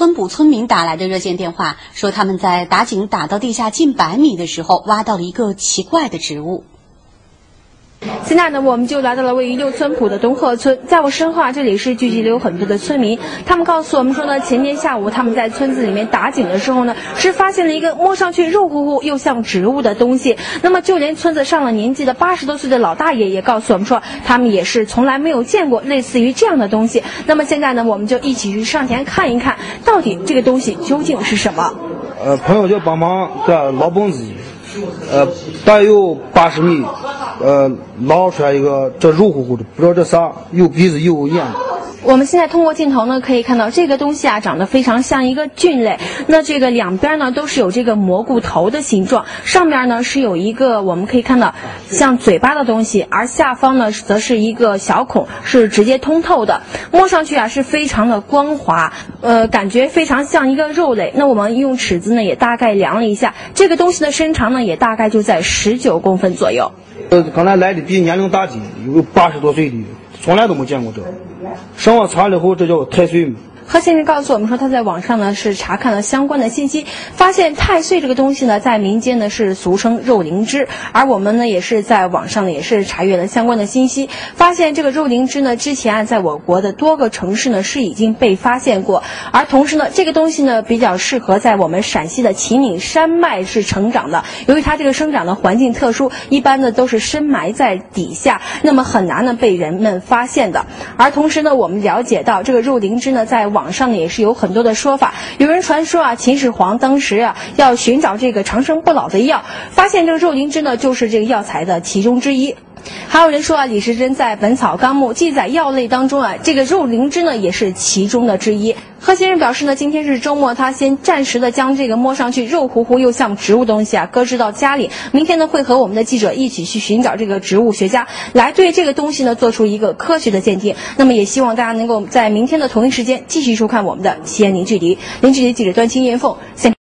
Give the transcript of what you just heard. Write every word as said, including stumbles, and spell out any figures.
村补村民打来的热线电话，说他们在打井打到地下近百米的时候，挖到了一个奇怪的植物。 现在呢，我们就来到了位于六村铺的东鹤村，在我身后啊，这里是聚集了有很多的村民，他们告诉我们说呢，前天下午他们在村子里面打井的时候呢，是发现了一个摸上去肉乎乎又像植物的东西。那么就连村子上了年纪的八十多岁的老大爷也告诉我们说，他们也是从来没有见过类似于这样的东西。那么现在呢，我们就一起去上前看一看，到底这个东西究竟是什么。 呃，朋友就帮忙在老蹦子，呃，大约有八十米。呃，捞出来一个这肉乎乎的，不知道这啥，有鼻子又有眼。 我们现在通过镜头呢，可以看到这个东西啊，长得非常像一个菌类。那这个两边呢都是有这个蘑菇头的形状，上面呢是有一个我们可以看到像嘴巴的东西，而下方呢则是一个小孔，是直接通透的。摸上去啊是非常的光滑，呃，感觉非常像一个肉类。那我们用尺子呢也大概量了一下，这个东西的身长呢也大概就在十九公分左右。 呃，刚才来的比年龄大的有八十多岁的，从来都没见过这。上网查了后，这叫太岁嘛。 何先生告诉我们说，他在网上呢是查看了相关的信息，发现太岁这个东西呢，在民间呢是俗称肉灵芝，而我们呢也是在网上呢也是查阅了相关的信息，发现这个肉灵芝呢之前啊在我国的多个城市呢是已经被发现过，而同时呢这个东西呢比较适合在我们陕西的秦岭山脉是成长的，由于它这个生长的环境特殊，一般呢都是深埋在底下，那么很难呢被人们发现的。而同时呢我们了解到这个肉灵芝呢在网上呢也是有很多的说法，有人传说啊，秦始皇当时啊要寻找这个长生不老的药，发现这个肉灵芝呢就是这个药材的其中之一。还有人说啊，李时珍在《本草纲目》记载药类当中啊，这个肉灵芝呢也是其中的之一。贺先生表示呢，今天是周末，他先暂时的将这个摸上去肉乎乎又像植物东西啊搁置到家里，明天呢会和我们的记者一起去寻找这个植物学家，来对这个东西呢做出一个科学的鉴定。那么也希望大家能够在明天的同一时间继续收看我们的西安零距离。零距离记者端青燕凤。